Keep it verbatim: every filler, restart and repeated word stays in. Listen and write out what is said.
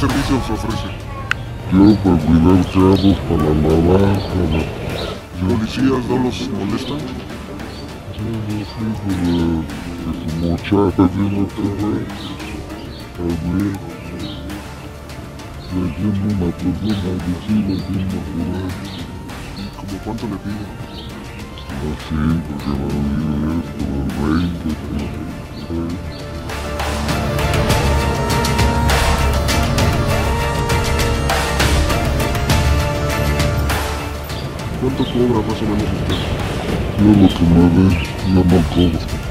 servicios ofrece? Yo para cuidar carros, para lavar, para... ¿Policías no los molestan? Sí, sí, pero como chapa tiene otra vez, a ver, si haciendo una persona agresiva, tiene por ahí. ¿Cómo cuánto le piden? Así, porque va a vivir esto, el veinte, treinta. ¿Cuánto cobra más o menos usted? Yo lo que me dé, yo no cobro.